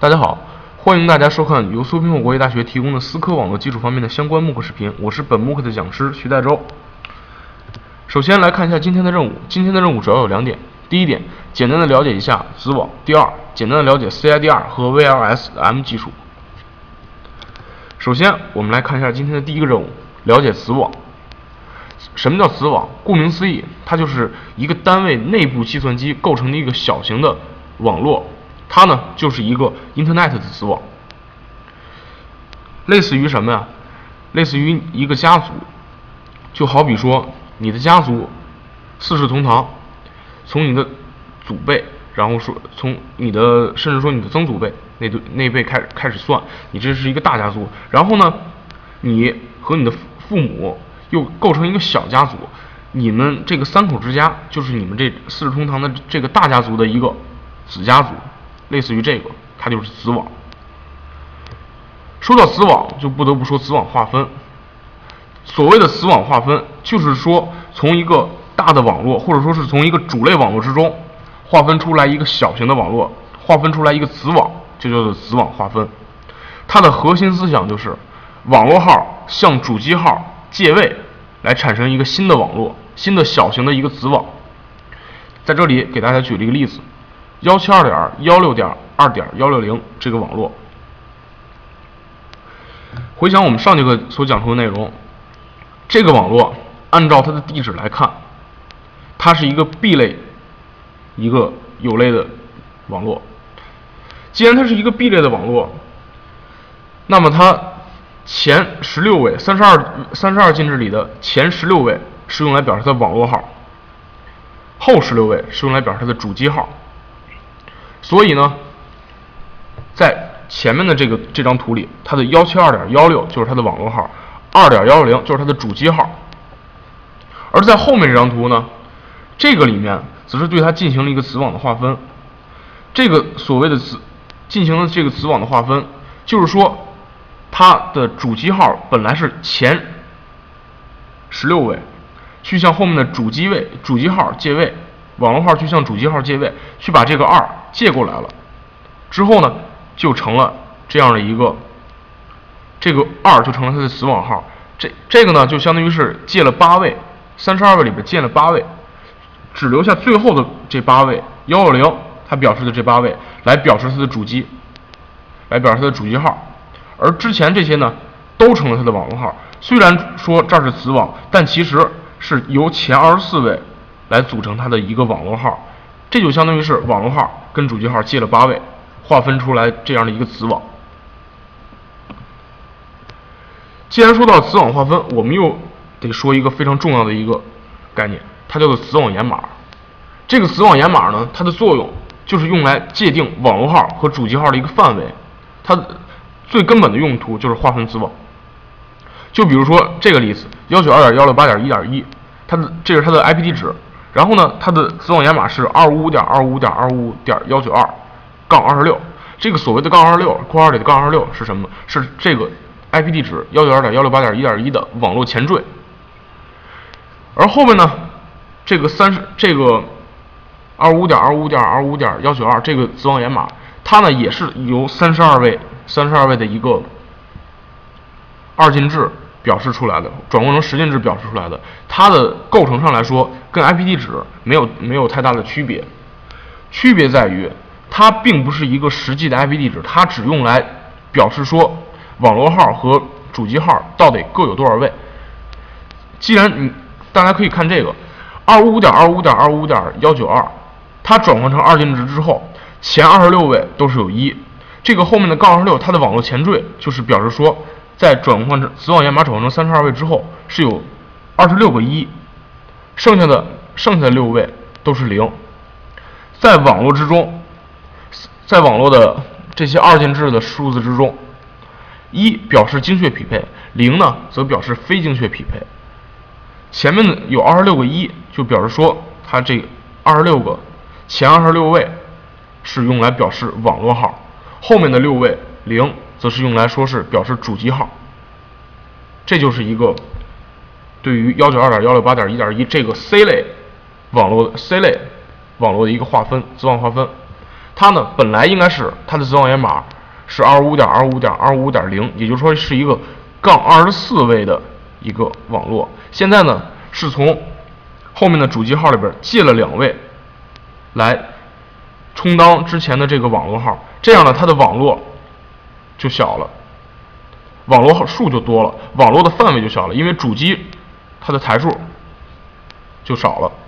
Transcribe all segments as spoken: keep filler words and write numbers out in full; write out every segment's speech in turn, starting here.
大家好，欢迎大家收看由苏平口国际大学提供的思科网络基础方面的相关慕课视频，我是本慕课的讲师徐代周。首先来看一下今天的任务，今天的任务主要有两点：第一点，简单的了解一下子网；第二，简单的了解 C I D R 和 V L S M 技术。首先，我们来看一下今天的第一个任务，了解子网。什么叫子网？顾名思义，它就是一个单位内部计算机构成的一个小型的网络，它呢就是一个 Internet 的子网，类似于什么呀？类似于一个家族，就好比说你的家族四世同堂，从你的祖辈，然后说从你的甚至说你的曾祖辈那那一辈开始开始算，你这是一个大家族，然后呢，你和你的父母又构成一个小家族，你们这个三口之家就是你们这四世同堂的这个大家族的一个子家族，类似于这个，它就是子网。说到子网，就不得不说子网划分。所谓的子网划分，就是说从一个大的网络，或者说是从一个主类网络之中划分出来一个小型的网络，划分出来一个子网，就叫做子网划分。它的核心思想就是网络号向主机号借位来产生一个新的网络，新的小型的一个子网。在这里给大家举了一个例子，一七二点一六点二点一六零这个网络。回想我们上节课所讲述的内容，这个网络按照它的地址来看，它是一个 B 类一个有类的网络。既然它是一个 B 类的网络，那么它前十六位三十二三十二进制里的前十六位是用来表示它的网络号，后十六位是用来表示它的主机号。所以呢，在前面的这个这张图里，它的一七二点一六就是它的网络号，二点一六零就是它的主机号。而在后面这张图呢，这个里面则是对它进行了一个子网的划分。这个所谓的子进行了这个子网的划分，就是说它的主机号本来是前十六位，去向后面的主机位主机号借位，网络号去向主机号借位，去把这个二借过来了，之后呢就成了这样的一个，这个二就成了它的子网号。这这个呢就相当于是借了八位，三十二位里边借了八位，只留下最后的这八位一六零，它表示的这八位来表示它的主机，来表示它的主机号。而之前这些呢都成了它的网络号。虽然说这是子网，但其实是由前二十四位来组成它的一个网络号，这就相当于是网络号跟主机号借了八位，划分出来这样的一个子网。既然说到子网划分，我们又得说一个非常重要的一个概念，它叫做子网掩码。这个子网掩码呢，它的作用就是用来界定网络号和主机号的一个范围，它最根本的用途就是划分子网。就比如说这个例子，一九二点一六八点一点一，它的这是它的 I P 地址，然后呢，它的子网掩码是二五五点二五五点二五五点一九二杠二十六。这个所谓的杠二十六，括号里的杠二十六是什么？是这个 I P 地址一九二点一六八点一点一的网络前缀。而后面呢，这个三十这个二五点二五点二五点一九二这个子网掩码，它呢也是由三十二位三十二位的一个二进制表示出来的，转换成十进制表示出来的。它的构成上来说，跟 I P 地址没有没有太大的区别，区别在于它并不是一个实际的 I P 地址，它只用来表示说网络号和主机号到底各有多少位。既然你大家可以看这个二五五点二五五点二五五点一九二，它转换成二进制之后，前二十六位都是有一，这个后面的杠二十六，它的网络前缀就是表示说，在转换成子网掩码转换成三十二位之后，是有二十六个一，剩下的剩下的六位都是零。在网络之中，在网络的这些二进制的数字之中，一表示精确匹配，零呢则表示非精确匹配。前面的有二十六个一，就表示说它这二十六个前二十六位是用来表示网络号，后面的六位零则是用来说是表示主机号。这就是一个对于一九二点一六八点一点一这个 C 类网络 C 类网络的一个划分，子网划分。它呢本来应该是它的子网掩码是二十五点二十五点二十五点零，也就是说是一个杠二十四位的一个网络。现在呢是从后面的主机号里边借了两位来充当之前的这个网络号，这样呢它的网络就小了，网络数就多了，网络的范围就小了，因为主机它的台数就少了。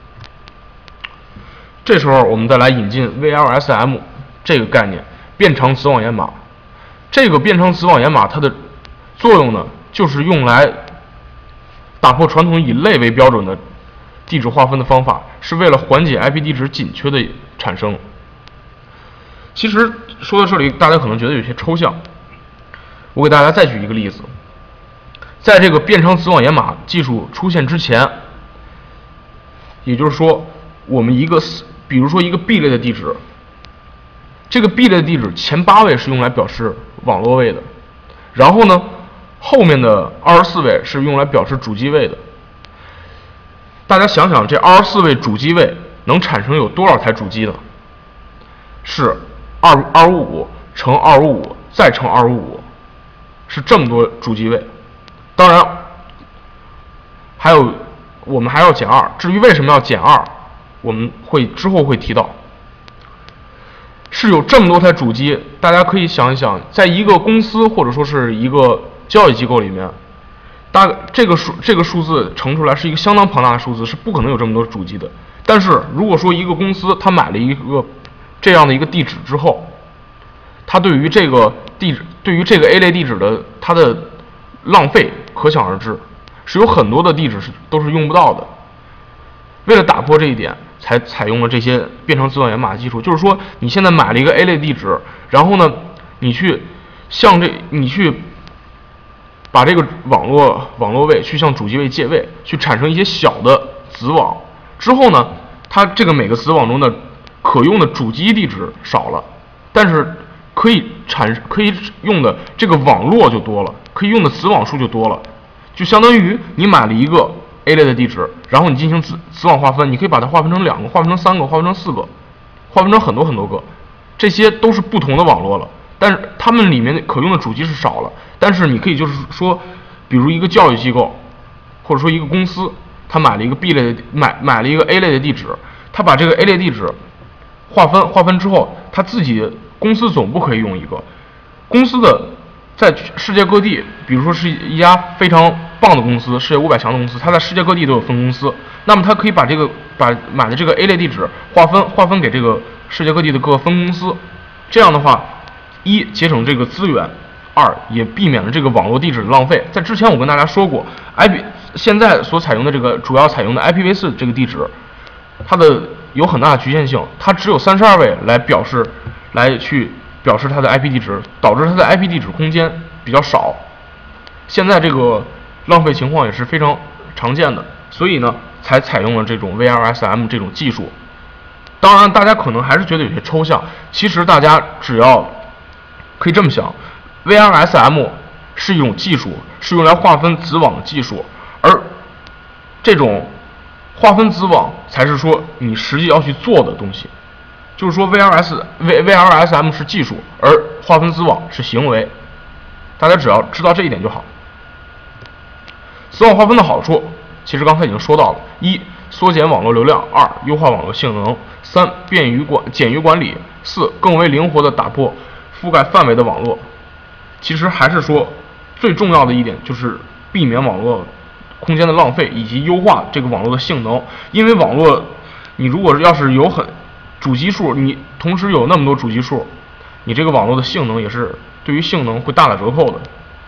这时候我们再来引进 V L S M 这个概念，变长子网掩码。这个变长子网掩码它的作用呢，就是用来打破传统以类为标准的地址划分的方法，是为了缓解 I P 地址紧缺的产生。其实说到这里，大家可能觉得有些抽象，我给大家再举一个例子。在这个变长子网掩码技术出现之前，也就是说，我们一个比如说一个 B 类的地址，这个 B 类的地址前八位是用来表示网络位的，然后呢，后面的二十四位是用来表示主机位的。大家想想，这二十四位主机位能产生有多少台主机呢？是二二五五乘二五五再乘二五五，是这么多主机位。当然，还有我们还要减二。至于为什么要减二，我们会之后会提到。是有这么多台主机，大家可以想一想，在一个公司或者说是一个交易机构里面，大这个数这个数字乘出来是一个相当庞大的数字，是不可能有这么多主机的。但是如果说一个公司它买了一个这样的一个地址之后，它对于这个地址对于这个 A 类地址的它的浪费可想而知，是有很多的地址是都是用不到的。为了打破这一点，才采用了这些变成自动掩码技术。就是说，你现在买了一个 A 类地址，然后呢，你去向这你去把这个网络网络位去向主机位借位，去产生一些小的子网。之后呢，它这个每个子网中的可用的主机地址少了，但是可以产可以用的这个网络就多了，可以用的子网数就多了，就相当于你买了一个 A 类的地址，然后你进行子子网划分，你可以把它划分成两个，划分成三个，划分成四个，划分成很多很多个，这些都是不同的网络了。但是它们里面可用的主机是少了，但是你可以就是说，比如一个教育机构，或者说一个公司，他买了一个 B 类的买买了一个 A 类的地址，他把这个 A 类地址划分划分之后，他自己公司总部可以用一个，公司的在世界各地，比如说是一家非常棒的公司，世界五百强的公司，它在世界各地都有分公司，那么它可以把这个把买的这个 A 类地址划分划分给这个世界各地的各个分公司，这样的话，一节省这个资源，二也避免了这个网络地址的浪费。在之前我跟大家说过 ，I P 现在所采用的这个主要采用的 I P v 四这个地址，它的有很大的局限性，它只有三十二位来表示来去表示它的 I P 地址，导致它的 I P 地址空间比较少。现在这个浪费情况也是非常常见的，所以呢，才采用了这种 V L S M 这种技术。当然，大家可能还是觉得有些抽象，其实大家只要可以这么想 ，V L S M 是一种技术，是用来划分子网的技术，而这种划分子网才是说你实际要去做的东西。就是说 V L S V V L S M 是技术，而划分子网是行为。大家只要知道这一点就好。子网划分的好处，其实刚才已经说到了：一、缩减网络流量；二、优化网络性能；三、便于管简于管理；四、更为灵活地打破覆盖范围的网络。其实还是说，最重要的一点就是避免网络空间的浪费，以及优化这个网络的性能。因为网络，你如果要是有很主机数，你同时有那么多主机数，你这个网络的性能也是对于性能会大打折扣的。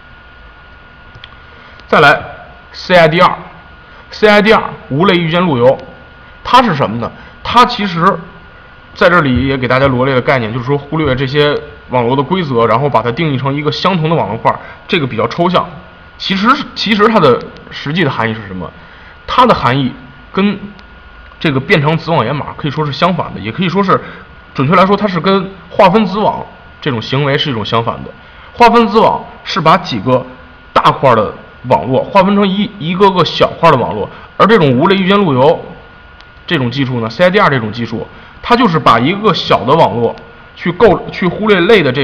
再来 C I D R C I D R 无类预见路由，它是什么呢？它其实在这里也给大家罗列的概念，就是说忽略这些网络的规则，然后把它定义成一个相同的网络块，这个比较抽象。其实其实它的实际的含义是什么？它的含义跟这个变成子网掩码可以说是相反的，也可以说是准确来说，它是跟划分子网这种行为是一种相反的。划分子网是把几个大块的网络划分成一一个个小块的网络，而这种无类预见路由这种技术呢 ，C I D R 这种技术，它就是把一个个小的网络去构去忽略类的这个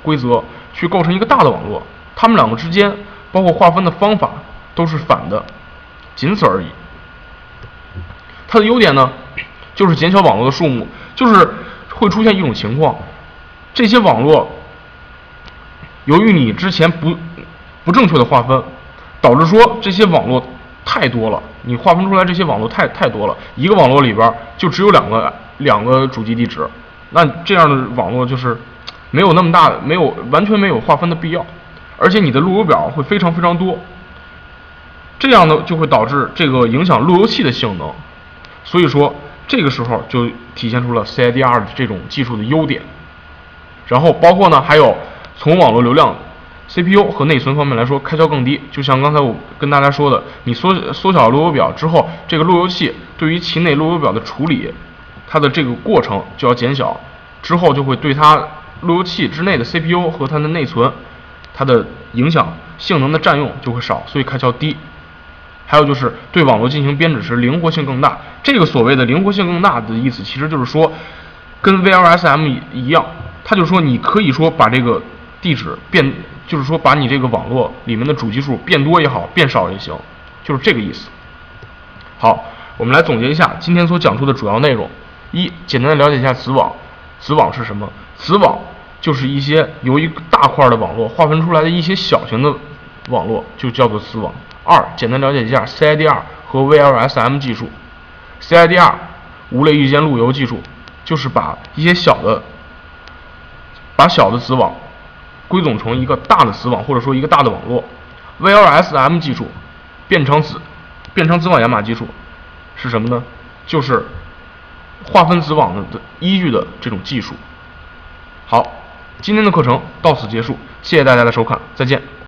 规则去构成一个大的网络，它们两个之间包括划分的方法都是反的，仅此而已。它的优点呢，就是减小网络的数目，就是会出现一种情况，这些网络由于你之前不不正确的划分，导致说这些网络太多了，你划分出来这些网络太太多了，一个网络里边就只有两个两个主机地址，那这样的网络就是没有那么大的，没有完全没有划分的必要，而且你的路由表会非常非常多，这样呢就会导致这个影响路由器的性能，所以说这个时候就体现出了 C I D R 的这种技术的优点。然后包括呢还有从网络流量、C P U 和内存方面来说，开销更低。就像刚才我跟大家说的，你缩缩小路由表之后，这个路由器对于其内路由表的处理，它的这个过程就要减小，之后就会对它路由器之内的 C P U 和它的内存，它的影响性能的占用就会少，所以开销低。还有就是对网络进行编制时灵活性更大。这个所谓的灵活性更大的意思，其实就是说跟 V L S M 一样，它就是说你可以说把这个地址变，就是说把你这个网络里面的主机数变多也好，变少也行，就是这个意思。好，我们来总结一下今天所讲述的主要内容。一、简单的了解一下子网。子网是什么？子网就是一些由一大块的网络划分出来的一些小型的网络，就叫做子网。二、简单了解一下 C I D R 和 V L S M 技术。C I D R 无类域间路由技术，就是把一些小的把小的子网归总成一个大的子网，或者说一个大的网络。V L S M 技术变成子变成子网掩码技术是什么呢？就是划分子网的依据的这种技术。好，今天的课程到此结束，谢谢大家的收看，再见。